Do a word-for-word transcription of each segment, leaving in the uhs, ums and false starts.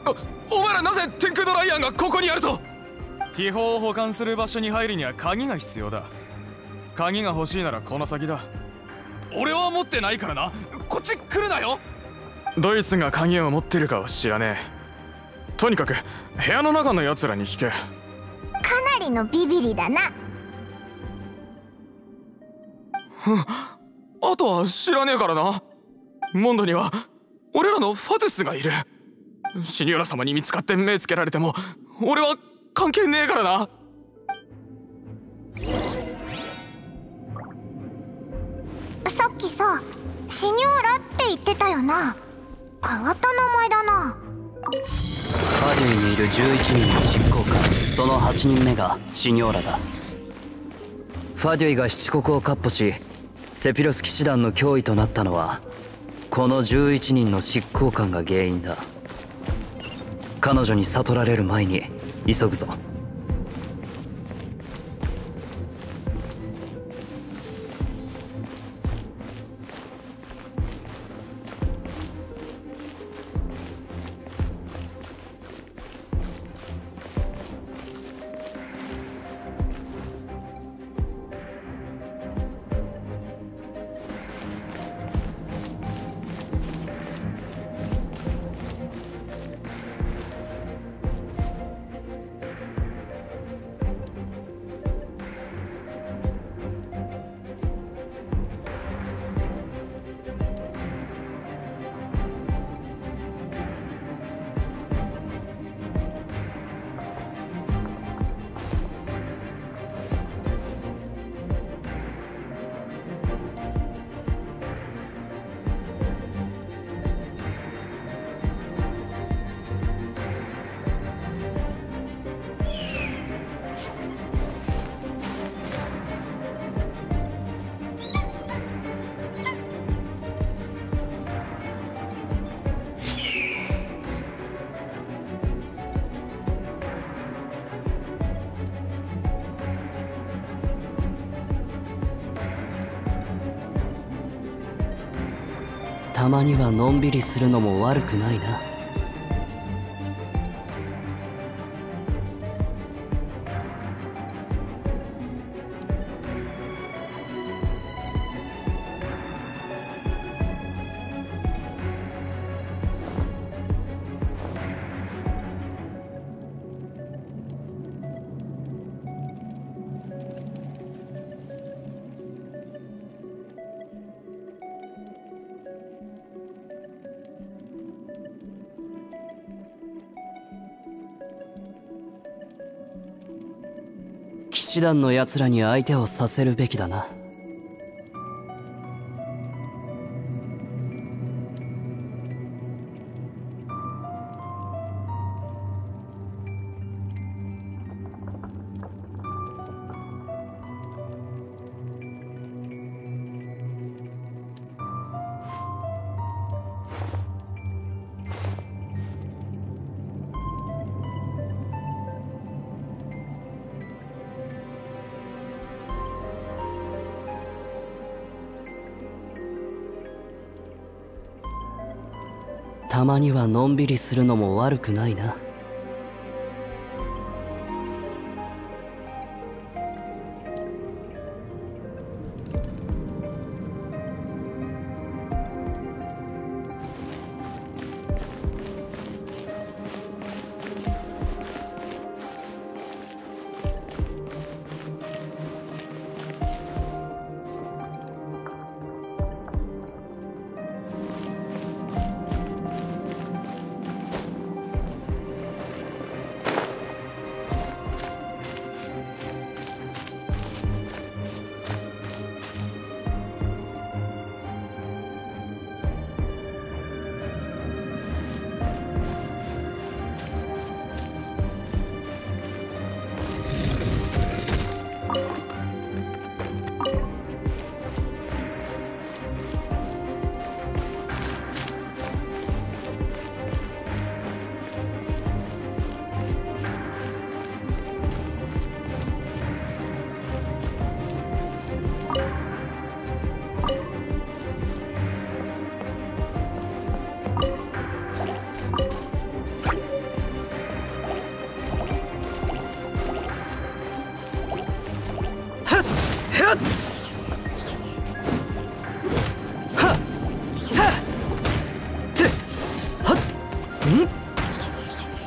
お、お前らなぜ天空のライアンがここにあると？秘宝を保管する場所に入るには鍵が必要だ。鍵が欲しいならこの先だ。俺は持ってないからな。こっち来るなよ。ドイツが鍵を持ってるかは知らねえ。とにかく部屋の中のやつらに聞け。 かなりのビビリだな。 あとは知らねえからな。モンドには俺らのファテスがいる。シニョーラ様に見つかって目つけられても俺は関係ねえからな。 さっきさ、シニョーラって言ってたよな。変わった名前だな。 ファデュイにいるじゅういちにんの執行官、そのはちにんめがシニョーラだ。ファデュイが七国を闊歩しセピロス騎士団の脅威となったのはこのじゅういちにんの執行官が原因だ。彼女に悟られる前に急ぐぞ。たまにはのんびりするのも悪くないな。騎士団の奴らに相手をさせるべきだな。たまにはのんびりするのも悪くないな。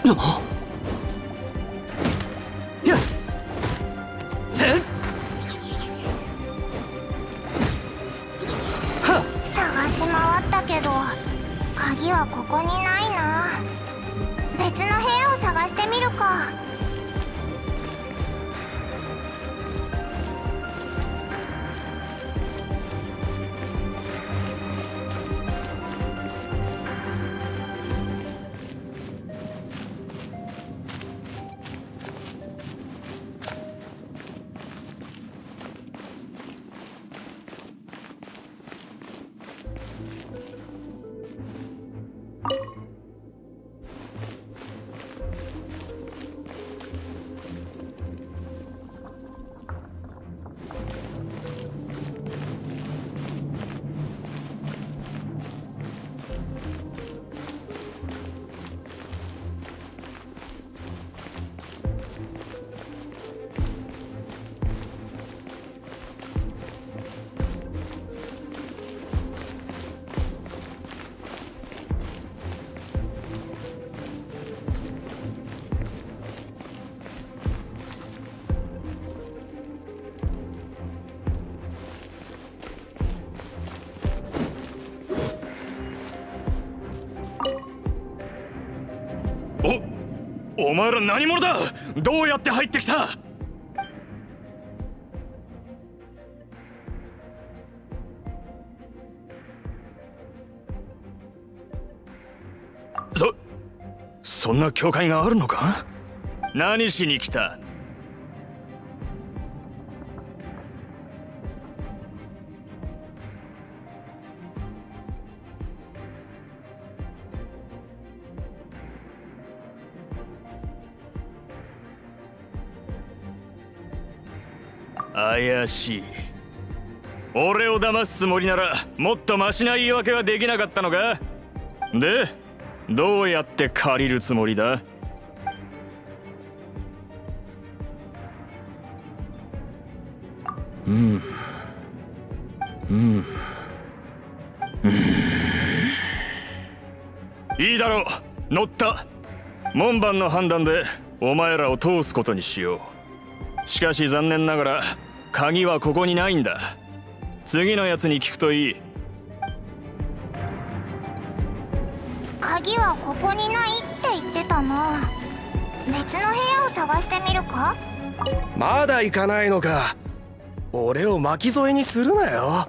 やっぜっ探し回ったけど鍵はここにないな。別の部屋を探してみるか。 お、お前ら何者だ。どうやって入ってきた。そ、そんな教会があるのか。何しに来た。怪しい。俺を騙すつもりならもっとマシな言い訳はできなかったのか。で、どうやって借りるつもりだ。うんうん、うん、いいだろう。乗った。門番の判断でお前らを通すことにしよう。しかし残念ながら鍵はここにないんだ。次のやつに聞くといい。 鍵はここにないって言ってたな。別の部屋を探してみるか。 まだ行かないのか。俺を巻き添えにするなよ。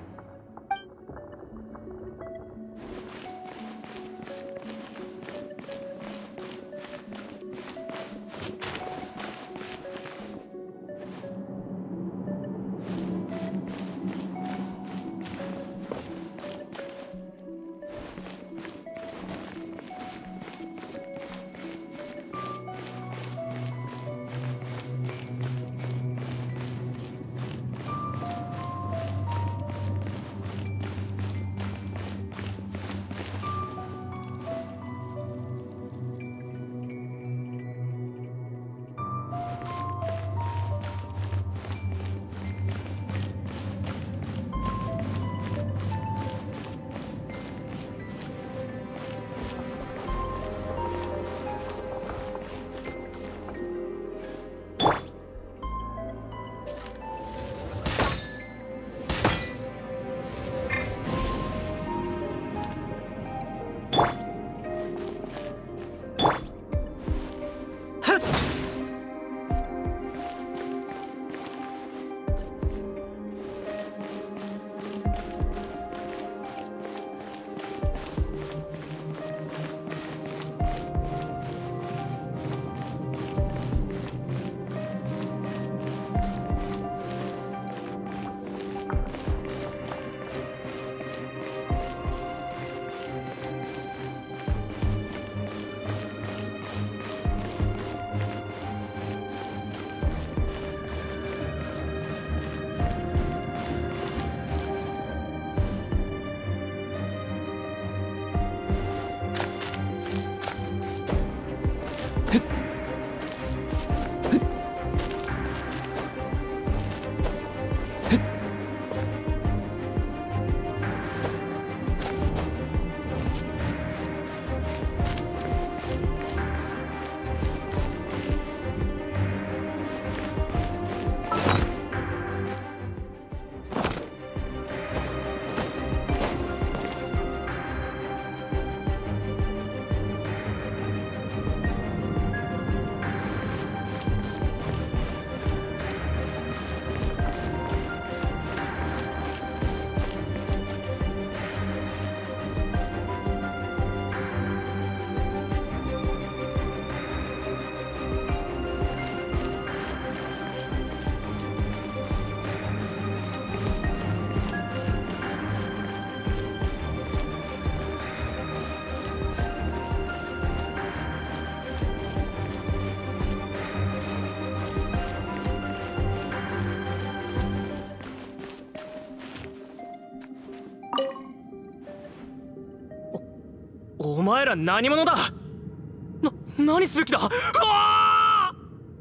お前ら何者だ。な、何する気だ。うわー！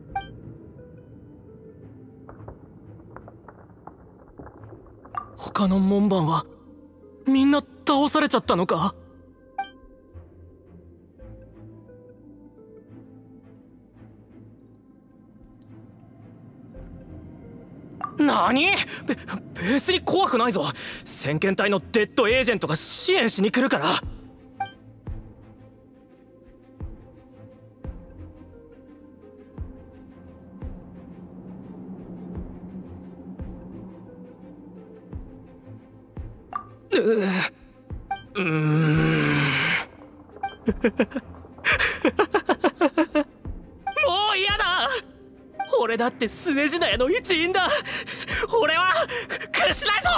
他の門番はみんな倒されちゃったのか。何？べ、別に怖くないぞ。先遣隊のデッドエージェントが支援しに来るから。ううーんもう嫌だ。俺だってスネジナヤの一員だ。俺は屈しないぞ。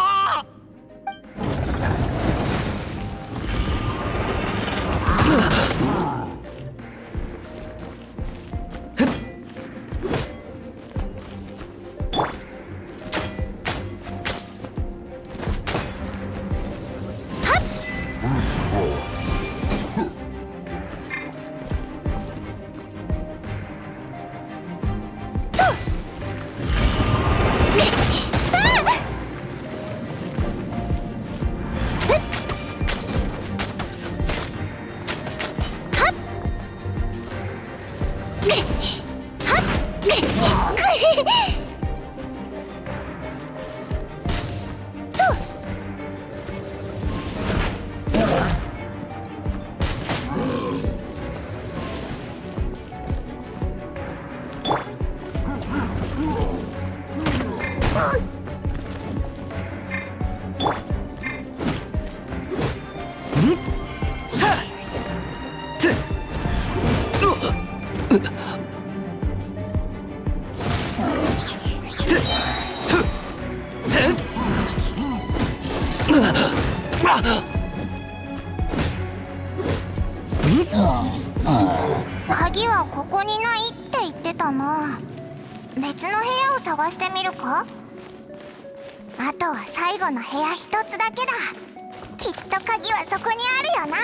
鍵はここにないって言ってたな。別の部屋を探してみるか。あとは最後の部屋一つだけだ。きっと鍵はそこにあるよな。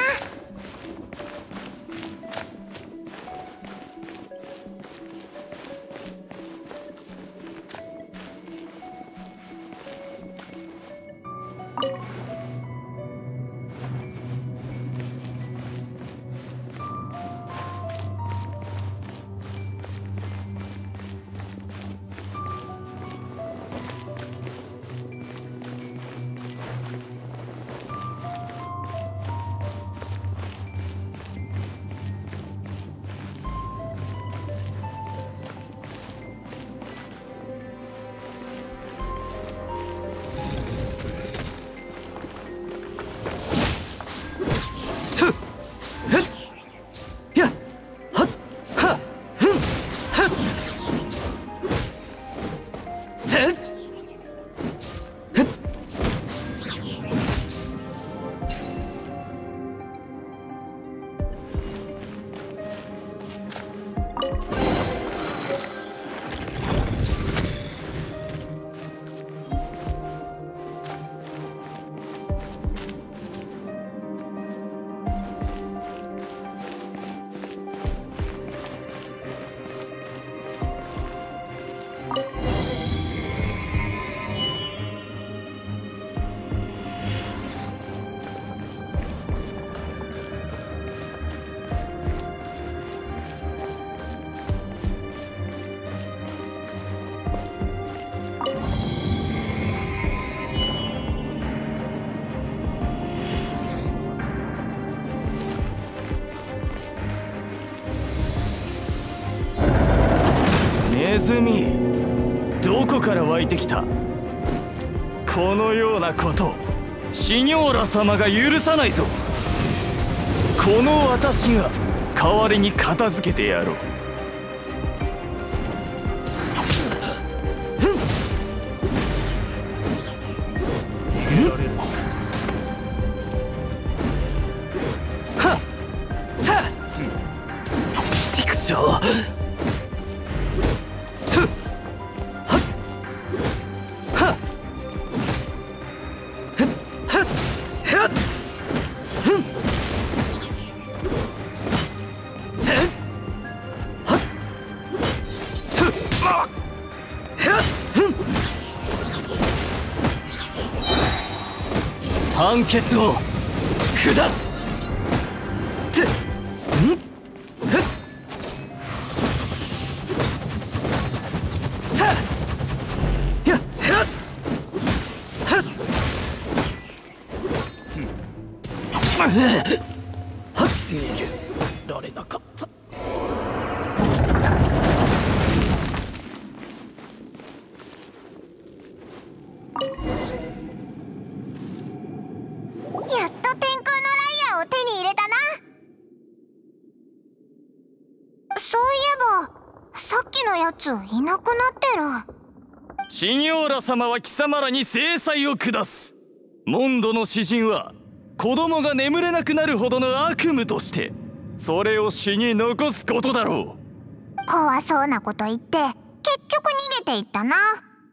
ネズミ、どこから湧いてきた。このようなことシニョーラ様が許さないぞ。この私が代わりに片付けてやろう。はっはっ畜生。 判決を下す。てんふったやっはっはっはっ逃げられなかった。 やっと天空のライアーを手に入れたな。そういえばさっきのやついなくなってる。 シニョーラ様は貴様らに制裁を下す。モンドの詩人は子供が眠れなくなるほどの悪夢としてそれを詩に残すことだろう。 怖そうなこと言って結局逃げていったな。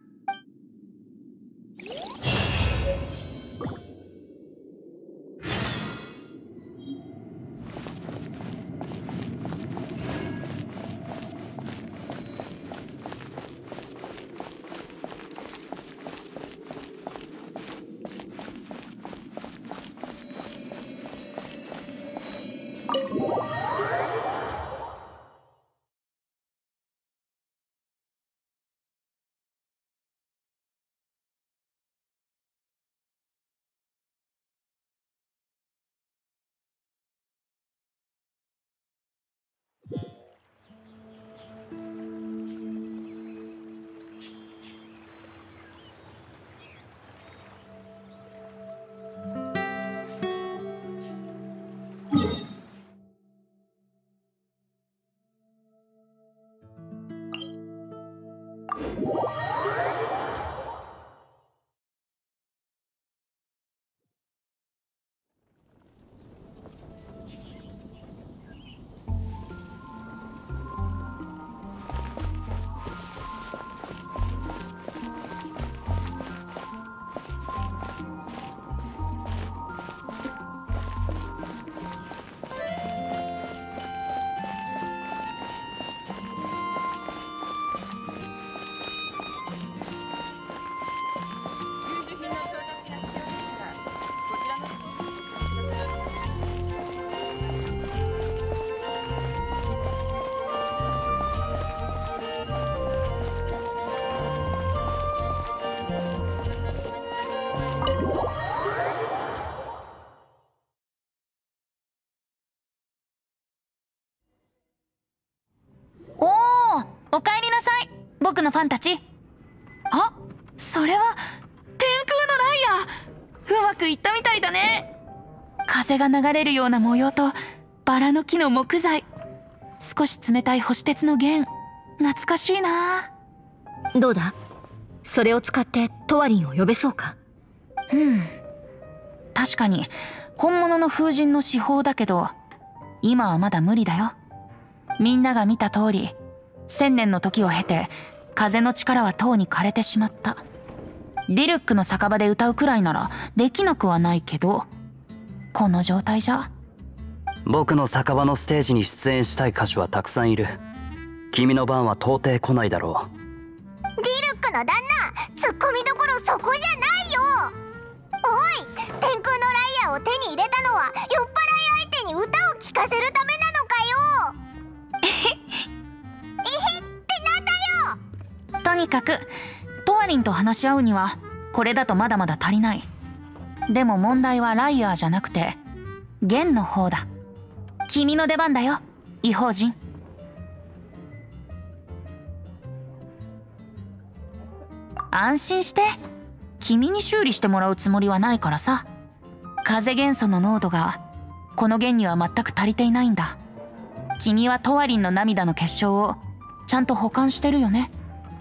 おかえりなさい、僕のファンたち。あ、それは天空のライアー。うまくいったみたいだね。風が流れるような模様とバラの木の木材、少し冷たい星鉄の弦、懐かしいな。 どうだ、それを使ってトワリンを呼べそうか。 うん、確かに本物の風神の至宝だけど今はまだ無理だよ。みんなが見た通り千年の時を経て風の力はとうに枯れてしまった。リルックの酒場で歌うくらいならできなくはないけど、この状態じゃ。 僕の酒場のステージに出演したい歌手はたくさんいる。君の番は到底来ないだろう。 リルックの旦那、ツッコミどころそこじゃないよ。おい、天空のライアーを手に入れたのは酔っ払い相手に歌を聴かせるためなのかよ。えへえへってなんだよ。 とにかくトワリンと話し合うにはこれだとまだまだ足りない。でも問題はライアーじゃなくて弦の方だ。君の出番だよ、異邦人。安心して、君に修理してもらうつもりはないからさ。風元素の濃度がこの弦には全く足りていないんだ。君はトワリンの涙の結晶をちゃんと保管してるよね。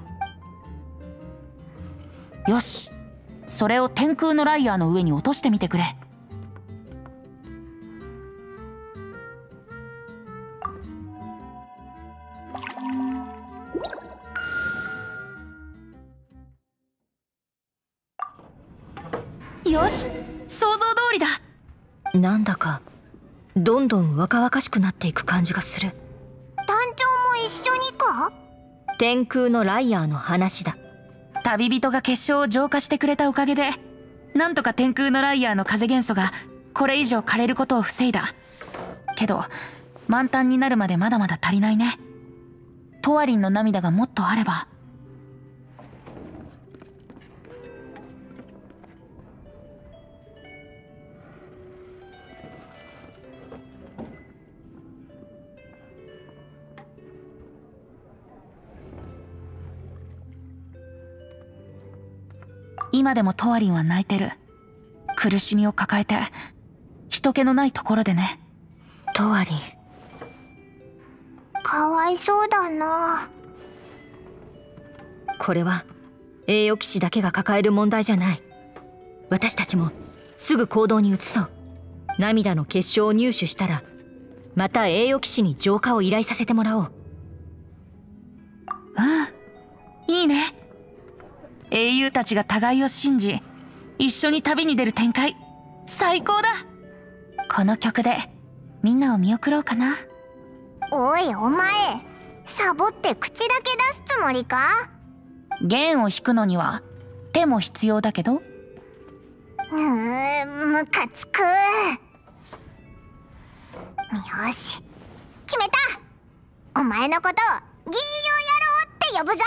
よし、それを天空のライアーの上に落としてみてくれ。よし、想像通りだ。 なんだかどんどん若々しくなっていく感じがする。 団長も一緒にか。 天空のライアーの話だ。 旅人が結晶を浄化してくれたおかげでなんとか天空のライアーの風元素がこれ以上枯れることを防いだ。けど満タンになるまでまだまだ足りないね。トワリンの涙がもっとあれば。今でもトワリンは泣いてる。苦しみを抱えて人気のないところでね。 トワリン、 かわいそうだな。 これは栄誉騎士だけが抱える問題じゃない。私たちもすぐ行動に移そう。涙の結晶を入手したらまた栄誉騎士に浄化を依頼させてもらおう。 うん、いいね。英雄たちが互いを信じ一緒に旅に出る展開、最高だ。この曲でみんなを見送ろうかな。 おいお前、サボって口だけ出すつもりか？ 弦を弾くのには手も必要だけど。 うーん、ムカつく。よし、決めた。お前のことをギーヨ野郎って呼ぶぞ。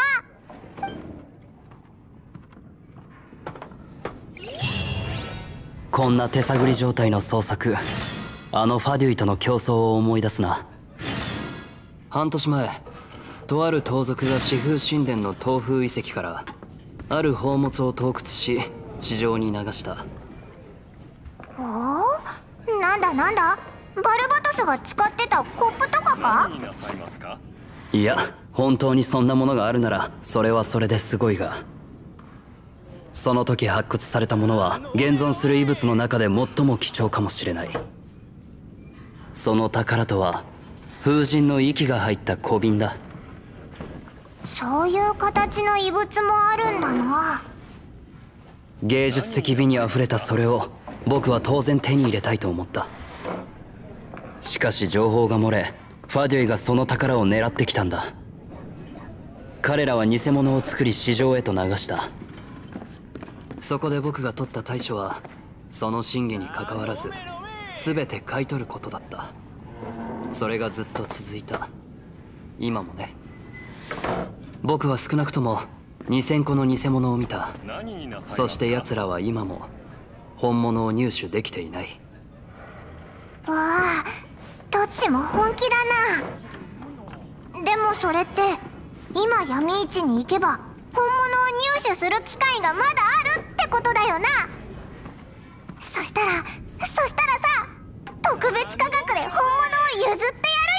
こんな手探り状態の捜索、あのファデュイとの競争を思い出すな。半年前、とある盗賊が四風神殿の東風遺跡からある宝物を盗掘し市場に流した。 おお、なんだなんだ、バルバトスが使ってたコップとかか？ 何になさいますか？ いや、本当にそんなものがあるならそれはそれですごいが、その時発掘されたものは現存する遺物の中で最も貴重かもしれない。その宝とは風神の息が入った小瓶だ。 そういう形の遺物もあるんだな。 芸術的美にあふれたそれを僕は当然手に入れたいと思った。しかし情報が漏れ、ファデュイがその宝を狙ってきたんだ。彼らは偽物を作り市場へと流した。そこで僕が取った対処はその真偽にかかわらず全て買い取ることだった。それがずっと続いた。今もね。僕は少なくともにせんこの偽物を見た。そして奴らは今も本物を入手できていない。 わあ、どっちも本気だな。でもそれって今闇市に行けば本物を入手する機会がまだあるってことだよな。そしたらそしたらさ、特別価格で本物を譲ってやるよ。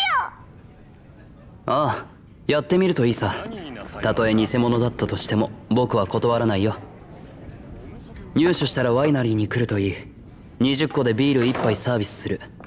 ああ、やってみるといいさ。たとえ偽物だったとしても僕は断らないよ。入手したらワイナリーに来るといい。にじゅっこでビールいっぱいサービスする。